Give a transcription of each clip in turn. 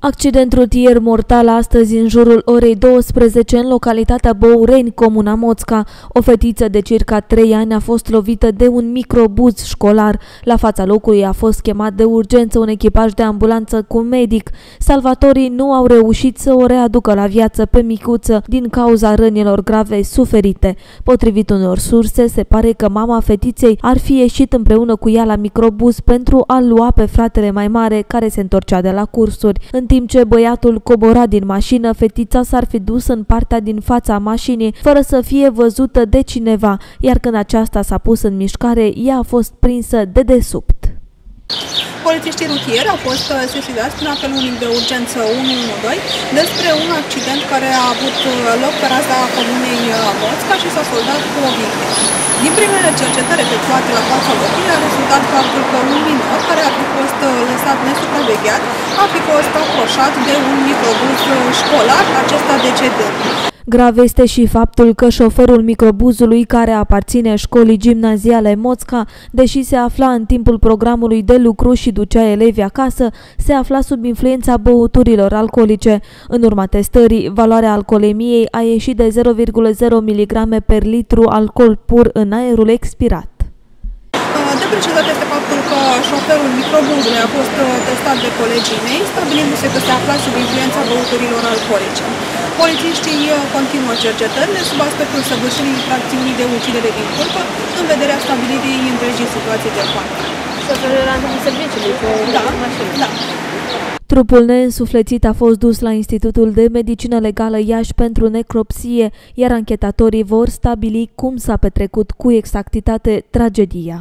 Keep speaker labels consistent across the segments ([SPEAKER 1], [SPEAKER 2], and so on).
[SPEAKER 1] Accident rutier mortal astăzi în jurul orei 12 în localitatea Băureni, comuna Moțca. O fetiță de circa 3 ani a fost lovită de un microbuz școlar. La fața locului a fost chemat de urgență un echipaj de ambulanță cu medic. Salvatorii nu au reușit să o readucă la viață pe micuță din cauza rănilor grave suferite. Potrivit unor surse, se pare că mama fetiței ar fi ieșit împreună cu ea la microbuz pentru a lua pe fratele mai mare care se întorcea de la cursuri. În timp ce băiatul cobora din mașină, fetița s-ar fi dus în partea din fața mașinii fără să fie văzută de cineva, iar când aceasta s-a pus în mișcare, ea a fost prinsă de desubt.
[SPEAKER 2] Polițiștii rutieri au fost sesizați prin apel unic de urgență 112 despre un accident care a avut loc pe raza comunei Moțca și s-a soldat cu o victimă. Din primele cercetări efectuate la fața locului a rezultat faptul că un minor care ar fi fost lăsat nesupravegheat a fi fost approșat de un microbuz școlar, acesta decedând.
[SPEAKER 1] Grav este și faptul că șoferul microbuzului, care aparține școlii gimnaziale Moțca, deși se afla în timpul programului de lucru și ducea elevi acasă, se afla sub influența băuturilor alcoolice. În urma testării, valoarea alcoolemiei a ieșit de 0,0 mg per litru alcool pur în aerul expirat.
[SPEAKER 2] De precizat este faptul că șoferul microbuzului a fost testat de colegii mei, stabilindu-se că se afla sub influența băuturilor alcoolice. Polițiștii continuă cercetările sub aspectul săvârșirii infracțiunii de ucidere din culpă în vederea stabilirii întregii situații de fapt.
[SPEAKER 3] Șoferul era în timpul serviciului cu mașină.
[SPEAKER 2] Da.
[SPEAKER 1] Trupul neînsuflețit a fost dus la Institutul de Medicină Legală Iași pentru necropsie, iar anchetatorii vor stabili cum s-a petrecut cu exactitate tragedia.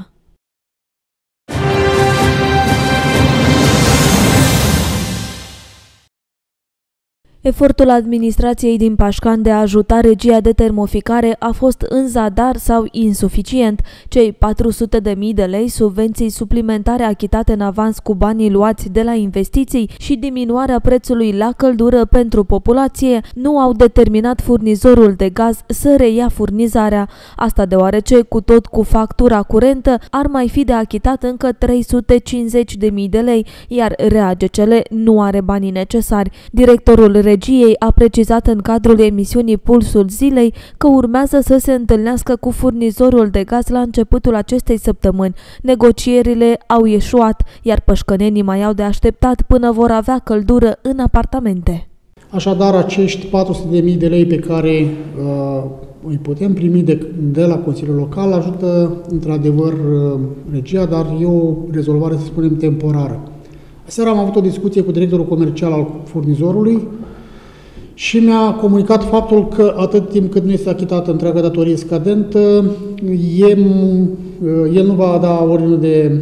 [SPEAKER 1] Efortul administrației din Pașcani de a ajuta regia de termoficare a fost în zadar sau insuficient. Cei 400.000 de lei subvenții suplimentare achitate în avans cu banii luați de la investiții și diminuarea prețului la căldură pentru populație nu au determinat furnizorul de gaz să reia furnizarea. Asta deoarece, cu tot cu factura curentă, ar mai fi de achitat încă 350.000 de lei, iar RAGCL nu are banii necesari. Directorul regiei a precizat în cadrul emisiunii Pulsul Zilei că urmează să se întâlnească cu furnizorul de gaz la începutul acestei săptămâni. Negocierile au eșuat, iar pășcănenii mai au de așteptat până vor avea căldură în apartamente.
[SPEAKER 4] Așadar, acești 400.000 de lei pe care îi putem primi de la Consiliul Local ajută într-adevăr regia, dar e o rezolvare, să spunem, temporară. Aseară am avut o discuție cu directorul comercial al furnizorului și mi-a comunicat faptul că atât timp cât nu este achitată întreaga datorie scadentă, el nu va da ordine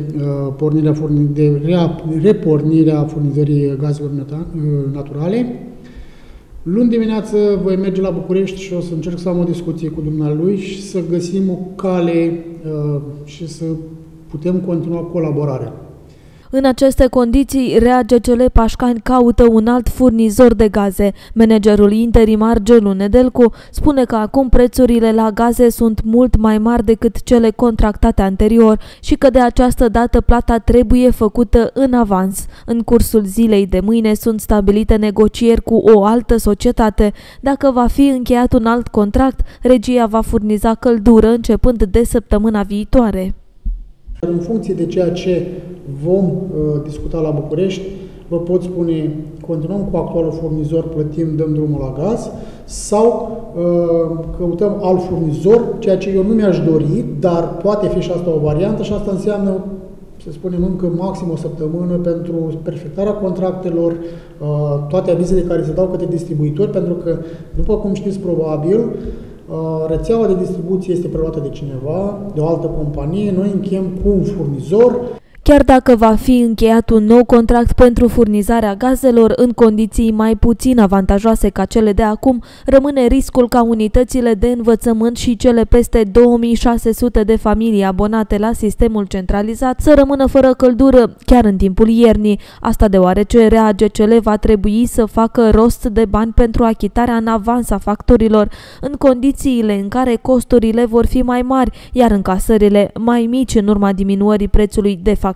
[SPEAKER 4] de repornirea furnizării gazelor naturale. Luni dimineață voi merge la București și o să încerc să am o discuție cu dumnealui și să găsim o cale și să putem continua colaborarea.
[SPEAKER 1] În aceste condiții, RAGCL Pașcani caută un alt furnizor de gaze. Managerul interimar Gelu Nedelcu spune că acum prețurile la gaze sunt mult mai mari decât cele contractate anterior și că de această dată plata trebuie făcută în avans. În cursul zilei de mâine sunt stabilite negocieri cu o altă societate. Dacă va fi încheiat un alt contract, regia va furniza căldură începând de săptămâna viitoare.
[SPEAKER 4] În funcție de ceea ce vom discuta la București, vă pot spune, continuăm cu actualul furnizor, plătim, dăm drumul la gaz, sau căutăm alt furnizor, ceea ce eu nu mi-aș dori, dar poate fi și asta o variantă și asta înseamnă, să spunem, încă maxim o săptămână pentru perfectarea contractelor, toate avizele care se dau către distribuitori, pentru că, după cum știți probabil, rețeaua de distribuție este preluată de cineva, de o altă companie, noi încheiem cu un furnizor.
[SPEAKER 1] Chiar dacă va fi încheiat un nou contract pentru furnizarea gazelor în condiții mai puțin avantajoase ca cele de acum, rămâne riscul ca unitățile de învățământ și cele peste 2600 de familii abonate la sistemul centralizat să rămână fără căldură chiar în timpul iernii. Asta deoarece RAGCL va trebui să facă rost de bani pentru achitarea în avans a facturilor, în condițiile în care costurile vor fi mai mari, iar încasările mai mici în urma diminuării prețului de factură.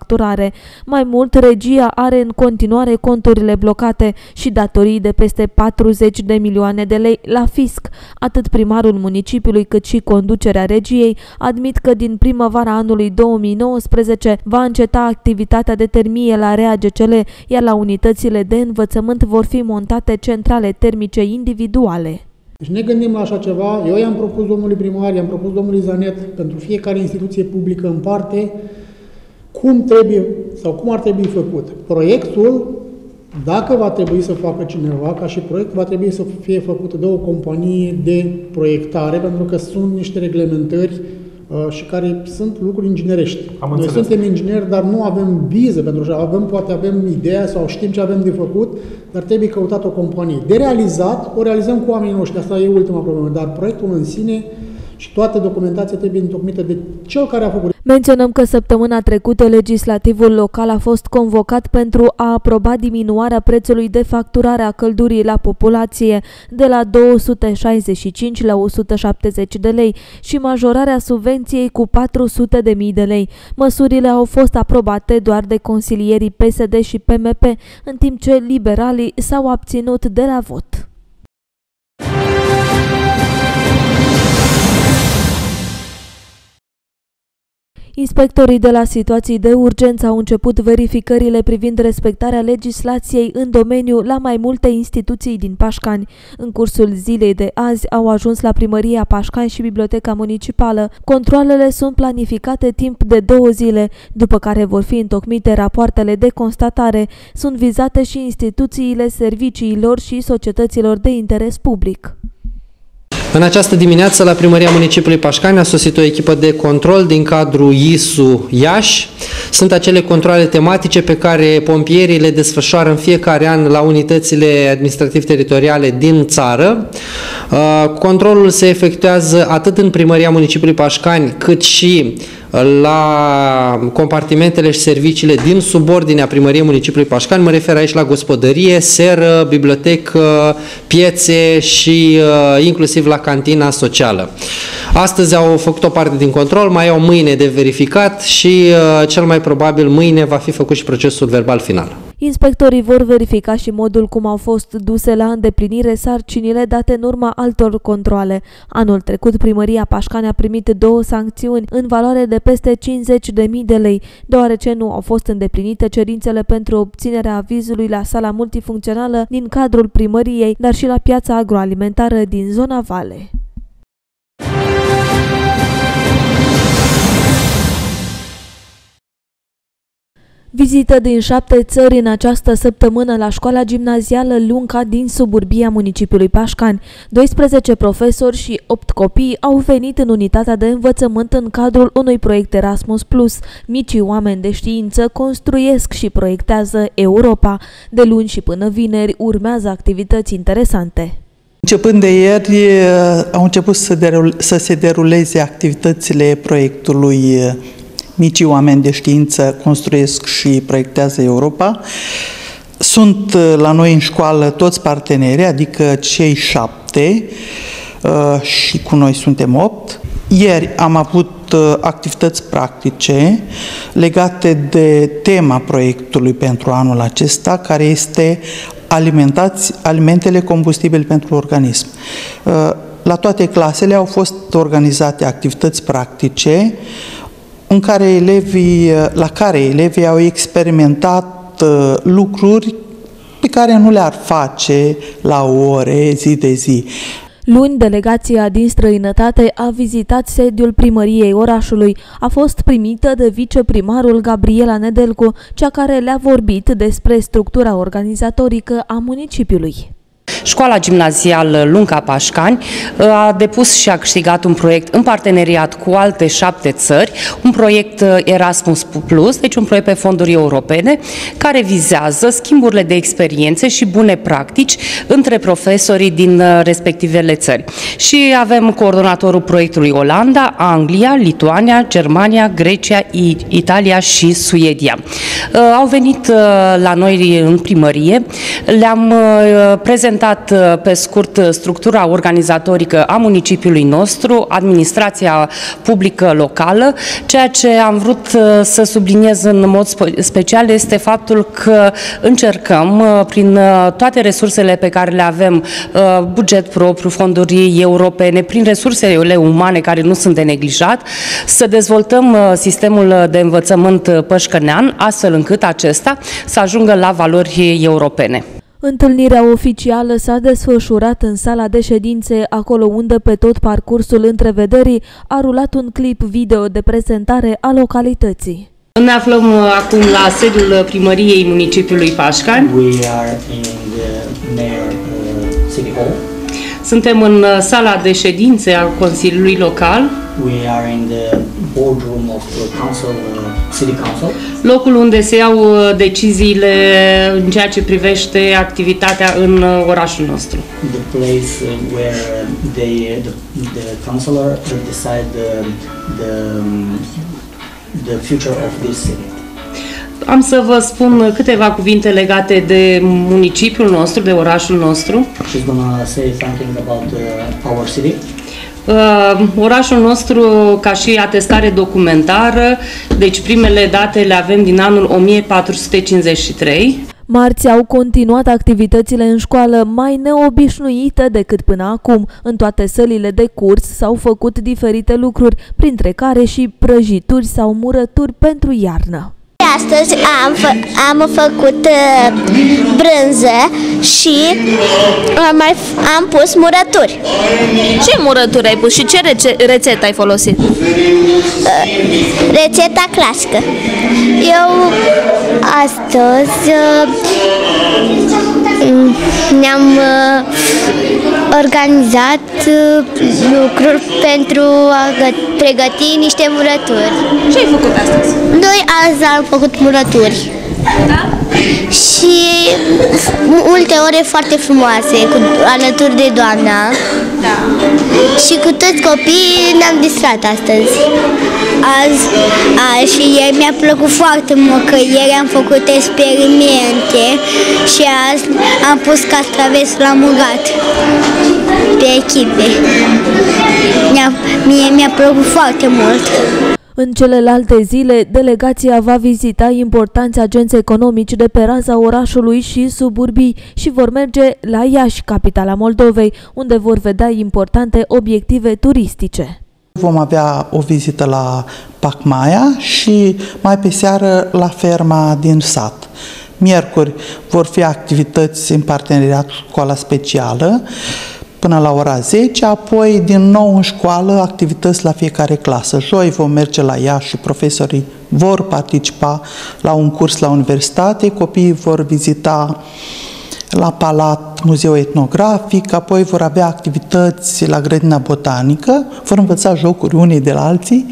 [SPEAKER 1] facturare. Mai mult, regia are în continuare conturile blocate și datorii de peste 40 de milioane de lei la fisc. Atât primarul municipiului cât și conducerea regiei admit că din primăvara anului 2019 va înceta activitatea de termie la REAGCL, iar la unitățile de învățământ vor fi montate centrale termice individuale.
[SPEAKER 4] Deci ne gândim la așa ceva. Eu i-am propus domnului primar, i-am propus domnului Zanet, pentru fiecare instituție publică în parte, cum trebuie sau cum ar trebui făcut. Proiectul, dacă va trebui să facă cineva, ca și proiect, va trebui să fie făcut de o companie de proiectare, pentru că sunt niște reglementări și care sunt lucruri inginerești. Noi suntem ingineri, dar nu avem viză pentru așa. Poate avem ideea sau știm ce avem de făcut, dar trebuie căutat o companie. De realizat, o realizăm cu oamenii noștri. Asta e ultima problemă. Dar proiectul în sine și toată documentația trebuie întocmită de cel care a făcut.
[SPEAKER 1] Menționăm că săptămâna trecută legislativul local a fost convocat pentru a aproba diminuarea prețului de facturare a căldurii la populație de la 265 la 170 de lei și majorarea subvenției cu 400.000 de lei. Măsurile au fost aprobate doar de consilierii PSD și PMP, în timp ce liberalii s-au abținut de la vot. Inspectorii de la situații de urgență au început verificările privind respectarea legislației în domeniu la mai multe instituții din Pașcani. În cursul zilei de azi au ajuns la Primăria Pașcani și Biblioteca Municipală. Controalele sunt planificate timp de 2 zile, după care vor fi întocmite rapoartele de constatare. Sunt vizate și instituțiile serviciilor și societăților de interes public.
[SPEAKER 5] În această dimineață, la Primăria Municipiului Pașcani a sosit o echipă de control din cadrul ISU Iași. Sunt acele controale tematice pe care pompierii le desfășoară în fiecare an la unitățile administrativ-teritoriale din țară. Controlul se efectuează atât în Primăria Municipiului Pașcani, cât și la compartimentele și serviciile din subordinea Primăriei Municipiului Pașcani. Mă refer aici la gospodărie, seră, bibliotecă, piețe și inclusiv la cantina socială. Astăzi au făcut o parte din control, mai au mâine de verificat și cel mai probabil mâine va fi făcut și procesul verbal final.
[SPEAKER 1] Inspectorii vor verifica și modul cum au fost duse la îndeplinire sarcinile date în urma altor controale. Anul trecut, Primăria Pașcani a primit 2 sancțiuni în valoare de peste 50.000 de lei, deoarece nu au fost îndeplinite cerințele pentru obținerea avizului la sala multifuncțională din cadrul primăriei, dar și la piața agroalimentară din zona Vale. Vizită din 7 țări în această săptămână la școala gimnazială Lunca din suburbia municipiului Pașcani. 12 profesori și 8 copii au venit în unitatea de învățământ în cadrul unui proiect Erasmus+. Micii oameni de știință construiesc și proiectează Europa. De luni și până vineri urmează activități interesante.
[SPEAKER 6] Începând de ieri, au început să se deruleze activitățile proiectului Micii oameni de știință construiesc și proiectează Europa. Sunt la noi în școală toți parteneri, adică cei 7 și cu noi suntem 8. Ieri am avut activități practice legate de tema proiectului pentru anul acesta, care este alimentele combustibili pentru organism. La toate clasele au fost organizate activități practice la care elevii au experimentat lucruri pe care nu le-ar face la ore, zi de zi.
[SPEAKER 1] Luni, delegația din străinătate a vizitat sediul primăriei orașului. A fost primită de viceprimarul Gabriela Nedelcu, cea care le-a vorbit despre structura organizatorică a municipiului.
[SPEAKER 7] Școala gimnazială Lunca Pașcani a depus și a câștigat un proiect în parteneriat cu alte 7 țări, un proiect Erasmus+, deci un proiect pe fonduri europene, care vizează schimburile de experiențe și bune practici între profesorii din respectivele țări. Și avem coordonatorul proiectului Olanda, Anglia, Lituania, Germania, Grecia, Italia și Suedia. Au venit la noi în primărie, le-am prezentat prezentat pe scurt structura organizatorică a municipiului nostru, administrația publică locală. Ceea ce am vrut să subliniez în mod special este faptul că încercăm, prin toate resursele pe care le avem, buget propriu, fonduri europene, prin resursele umane care nu sunt de neglijat, să dezvoltăm sistemul de învățământ pășcănean, astfel încât acesta să ajungă la valori europene.
[SPEAKER 1] Întâlnirea oficială s-a desfășurat în sala de ședințe, acolo unde pe tot parcursul întrevederii a rulat un clip video de prezentare a localității.
[SPEAKER 7] Ne aflăm acum la sediul primăriei municipiului Pașcani.
[SPEAKER 8] We are in the mayor city hall.
[SPEAKER 7] Suntem în sala de ședințe al Consiliului Local.
[SPEAKER 8] We are in the boardroom of the council, city council.
[SPEAKER 7] Locul unde se iau deciziile în ceea ce privește activitatea în orașul nostru.
[SPEAKER 8] The place where the councillor decide the future of this city.
[SPEAKER 7] Am să vă spun câteva cuvinte legate de municipiul nostru, de orașul nostru.
[SPEAKER 8] She's gonna say something about our city.
[SPEAKER 7] Orașul nostru, ca și atestare documentară, deci primele date le avem din anul 1453.
[SPEAKER 1] Marți au continuat activitățile în școală mai neobișnuite decât până acum. În toate sălile de curs s-au făcut diferite lucruri, printre care și prăjituri sau murături pentru iarnă.
[SPEAKER 9] Astăzi am făcut brânză și am pus murături.
[SPEAKER 3] Ce murături ai pus și ce rețetă ai folosit?
[SPEAKER 9] Rețeta clasică. Eu astăzi ne-am organizat lucruri pentru a pregăti niște murături.
[SPEAKER 3] Ce ai făcut astăzi?
[SPEAKER 9] Noi azi am făcut murături.
[SPEAKER 3] Da?
[SPEAKER 9] Și multe ore foarte frumoase, alături de doamna.
[SPEAKER 3] Da.
[SPEAKER 9] Și cu toți copiii ne-am distrat astăzi. Și mi-a plăcut foarte mult că ieri am făcut experimente și azi am pus castraveți la mugat pe echipe. Mi-a plăcut foarte mult.
[SPEAKER 1] În celelalte zile, delegația va vizita importanți agenți economici de pe raza orașului și suburbii și vor merge la Iași, capitala Moldovei, unde vor vedea importante obiective turistice.
[SPEAKER 6] Vom avea o vizită la Pacmaia și mai pe seară la ferma din sat. Miercuri vor fi activități în parteneriat cu școala specială până la ora 10, apoi din nou în școală activități la fiecare clasă. Joi vom merge la Iași și profesorii vor participa la un curs la universitate, copiii vor vizita la Palat muzeul etnografic, apoi vor avea activități la grădina botanică, vor învăța jocuri unii de la alții.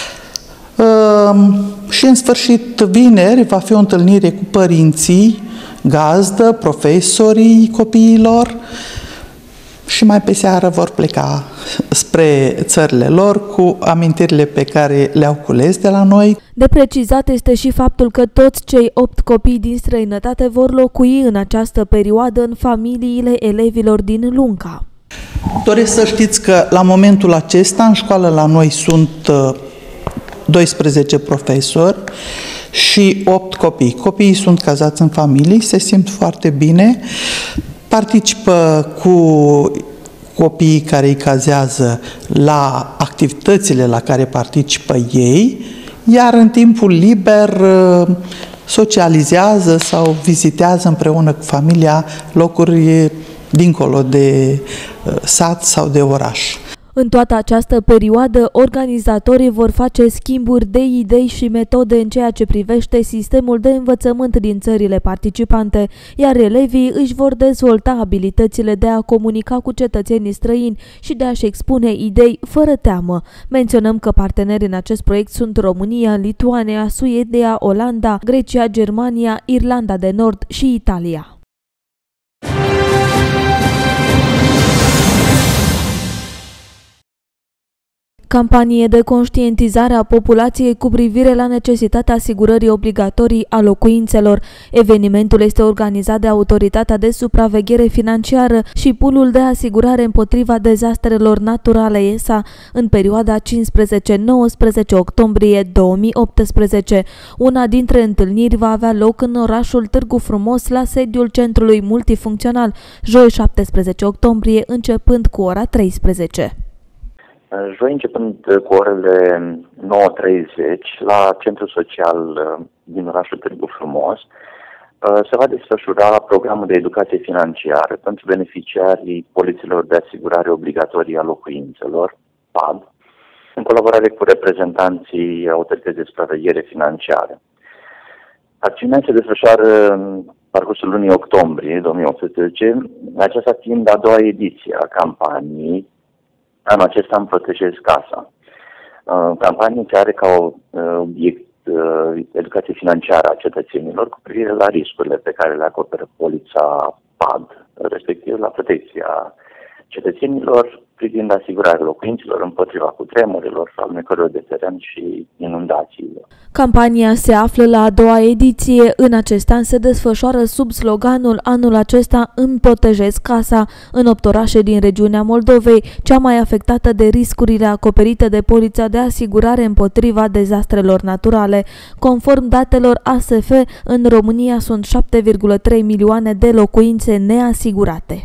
[SPEAKER 6] Și în sfârșit, vineri, va fi o întâlnire cu părinții, gazdă, profesorii copiilor și mai pe seară vor pleca spre țările lor cu amintirile pe care le-au cules de la noi.
[SPEAKER 1] De precizat este și faptul că toți cei 8 copii din străinătate vor locui în această perioadă în familiile elevilor din Lunca.
[SPEAKER 6] Doresc să știți că la momentul acesta în școală la noi sunt 12 profesori și 8 copii. Copiii sunt cazați în familii, se simt foarte bine, participă cu copiii care îi cazează la activitățile la care participă ei, iar în timpul liber socializează sau vizitează împreună cu familia locuri dincolo de sat sau de oraș.
[SPEAKER 1] În toată această perioadă, organizatorii vor face schimburi de idei și metode în ceea ce privește sistemul de învățământ din țările participante, iar elevii își vor dezvolta abilitățile de a comunica cu cetățenii străini și de a-și expune idei fără teamă. Menționăm că parteneri în acest proiect sunt România, Lituania, Suedia, Olanda, Grecia, Germania, Irlanda de Nord și Italia. campanie de conștientizare a populației cu privire la necesitatea asigurării obligatorii a locuințelor. Evenimentul este organizat de Autoritatea de Supraveghere Financiară și Poolul de Asigurare împotriva dezastrelor naturale ESA în perioada 15-19 octombrie 2018. Una dintre întâlniri va avea loc în orașul Târgu Frumos, la sediul Centrului Multifuncțional, joi 17 octombrie, începând cu ora 13.
[SPEAKER 10] Joi, începând cu orele 9:30, la Centrul Social din orașul Târgu Frumos, se va desfășura programul de educație financiară pentru beneficiarii polițelor de asigurare obligatorie a locuințelor, PAD, în colaborare cu reprezentanții Autorității de Supraveghere Financiară. Acțiunea se desfășoară în parcursul lunii octombrie 2018, aceasta fiind a doua ediție a campaniei. Anul acesta îmi protejez casa. Campanie care are ca obiect educație financiară a cetățenilor cu privire la riscurile pe care le acoperă polița PAD, respectiv la protecția cetățenilor privind asigurarea locuințelor împotriva cutremurilor, alunecărilor de teren și inundațiilor.
[SPEAKER 1] Campania se află la a doua ediție. În acest an se desfășoară sub sloganul "Anul acesta îmi protejez casa" în 8 orașe din regiunea Moldovei, cea mai afectată de riscurile acoperite de polița de asigurare împotriva dezastrelor naturale. Conform datelor ASF, în România sunt 7,3 milioane de locuințe neasigurate.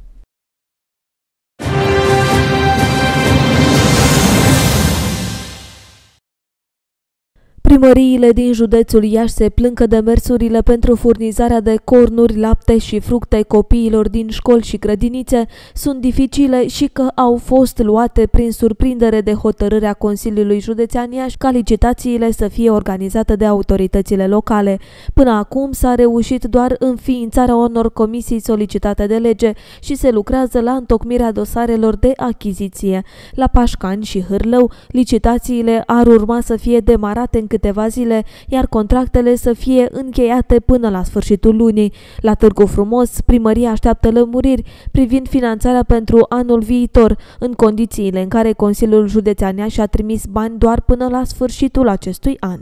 [SPEAKER 1] Primăriile din județul Iași se plâng că demersurile pentru furnizarea de cornuri, lapte și fructe copiilor din școli și grădinițe sunt dificile și că au fost luate prin surprindere de hotărârea Consiliului Județean Iași ca licitațiile să fie organizate de autoritățile locale. Până acum s-a reușit doar înființarea unor comisii solicitate de lege și se lucrează la întocmirea dosarelor de achiziție. La Pașcani și Hârlău, licitațiile ar urma să fie demarate în câteva zile, iar contractele să fie încheiate până la sfârșitul lunii. La Târgu Frumos, primăria așteaptă lămuriri privind finanțarea pentru anul viitor, în condițiile în care Consiliul Județean Iași a trimis bani doar până la sfârșitul acestui an.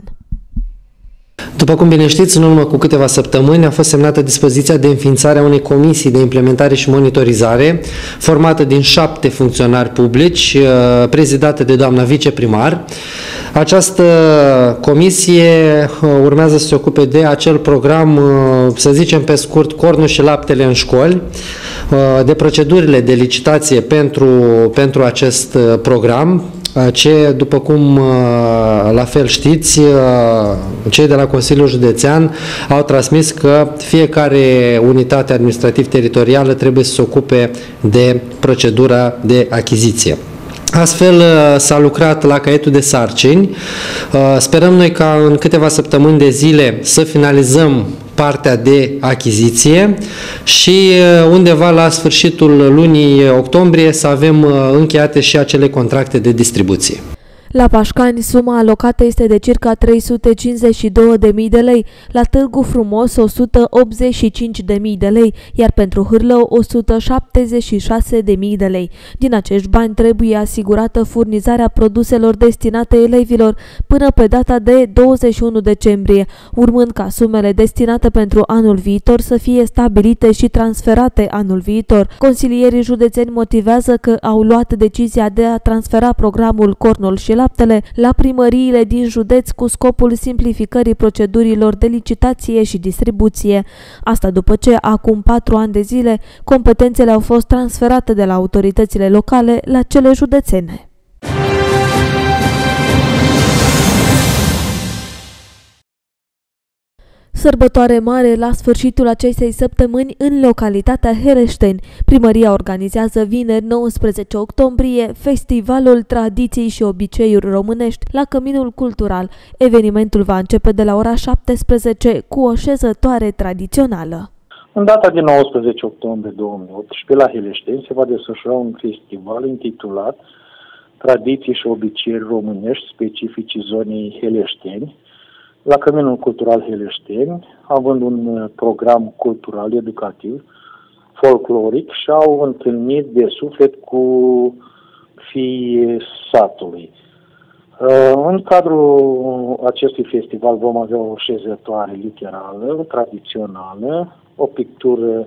[SPEAKER 5] După cum bine știți, în urmă cu câteva săptămâni a fost semnată dispoziția de înființare a unei comisii de implementare și monitorizare, formată din 7 funcționari publici, prezidată de doamna viceprimar. Această comisie urmează să se ocupe de acel program, să zicem pe scurt, cornul și laptele în școli, de procedurile de licitație pentru acest program, ce, după cum la fel știți, cei de la Consiliul Județean au transmis că fiecare unitate administrativ-teritorială trebuie să se ocupe de procedura de achiziție. Astfel s-a lucrat la caietul de sarcini. Sperăm noi ca în câteva săptămâni de zile să finalizăm partea de achiziție și undeva la sfârșitul lunii octombrie să avem încheiate și acele contracte de distribuție.
[SPEAKER 1] La Pașcani, suma alocată este de circa 352.000 de lei, la Târgu Frumos 185.000 de lei, iar pentru Hârlău 176.000 de lei. Din acești bani trebuie asigurată furnizarea produselor destinate elevilor până pe data de 21 decembrie, urmând ca sumele destinate pentru anul viitor să fie stabilite și transferate anul viitor. Consilierii județeni motivează că au luat decizia de a transfera programul Cornul și laptele la primăriile din județ cu scopul simplificării procedurilor de licitație și distribuție. Asta după ce, acum 4 ani de zile, competențele au fost transferate de la autoritățile locale la cele județene. Sărbătoare mare la sfârșitul acestei săptămâni în localitatea Heleșteni. Primăria organizează vineri 19 octombrie Festivalul Tradiții și Obiceiuri Românești la Căminul Cultural. Evenimentul va începe de la ora 17 cu o șezătoare tradițională.
[SPEAKER 11] În data de 19 octombrie 2018, la Heleșteni se va desfășura un festival intitulat Tradiții și Obiceiuri Românești specifici zonei Heleșteni, la Căminul Cultural Heleșteni, având un program cultural, educativ, folcloric, și au întâlnit de suflet cu fiii satului. În cadrul acestui festival vom avea o șezătoare literară, tradițională, o pictură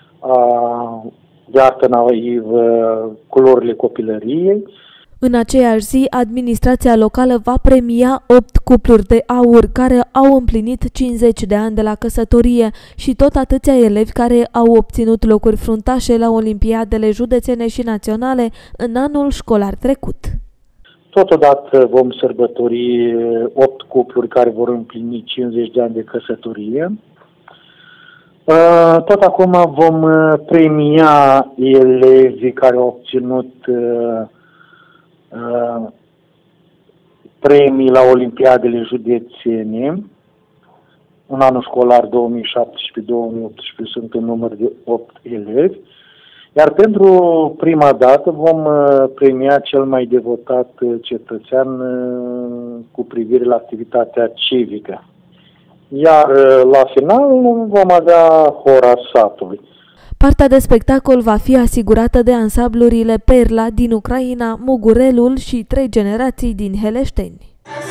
[SPEAKER 11] de artă naivă, culorile copilăriei.
[SPEAKER 1] În aceeași zi, administrația locală va premia 8 cupluri de aur care au împlinit 50 de ani de la căsătorie și tot atâția elevi care au obținut locuri fruntașe la olimpiadele județene și naționale în anul școlar trecut.
[SPEAKER 11] Totodată vom sărbători 8 cupluri care vor împlini 50 de ani de căsătorie. Tot acum vom premia elevii care au obținut premii la olimpiadele județene. În anul școlar 2017-2018 sunt în număr de 8 elevi. Iar pentru prima dată vom premia cel mai devotat cetățean cu privire la activitatea civică. Iar la final vom avea hora satului.
[SPEAKER 1] Partea de spectacol va fi asigurată de ansamblurile Perla din Ucraina, Mugurelul și 3 generații din Heleșteni.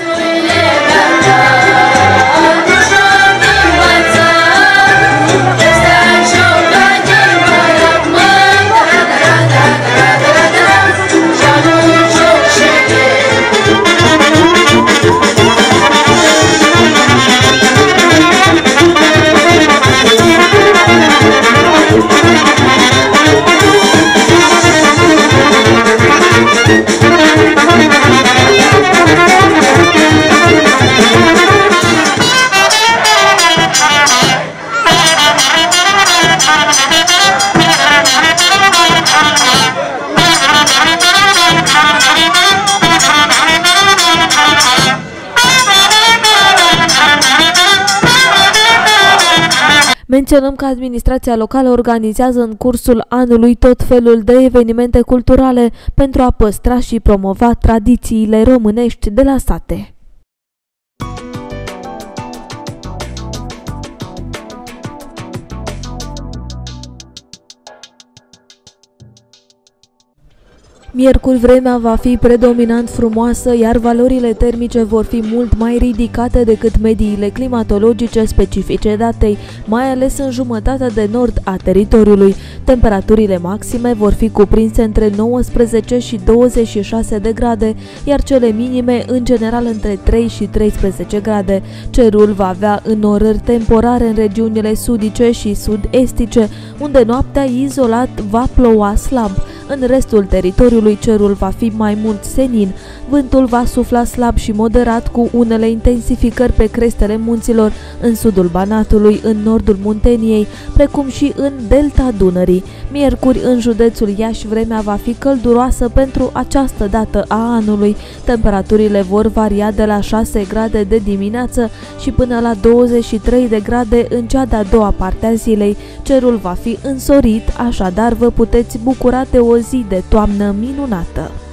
[SPEAKER 1] Menționăm că administrația locală organizează în cursul anului tot felul de evenimente culturale pentru a păstra și promova tradițiile românești de la sate. Miercuri vremea va fi predominant frumoasă, iar valorile termice vor fi mult mai ridicate decât mediile climatologice specifice datei, mai ales în jumătatea de nord a teritoriului. Temperaturile maxime vor fi cuprinse între 19 și 26 de grade, iar cele minime în general între 3 și 13 grade. Cerul va avea înnorări temporare în regiunile sudice și sud-estice, unde noaptea izolat va ploua slab. În restul teritoriului cerul va fi mai mult senin, vântul va sufla slab și moderat cu unele intensificări pe crestele munților, în sudul Banatului, în nordul Munteniei, precum și în delta Dunării. Miercuri, în județul Iași, vremea va fi călduroasă pentru această dată a anului. Temperaturile vor varia de la 6 grade de dimineață și până la 23 de grade în cea de-a doua parte a zilei. Cerul va fi însorit, așadar vă puteți bucura de o zi de toamnă minunată.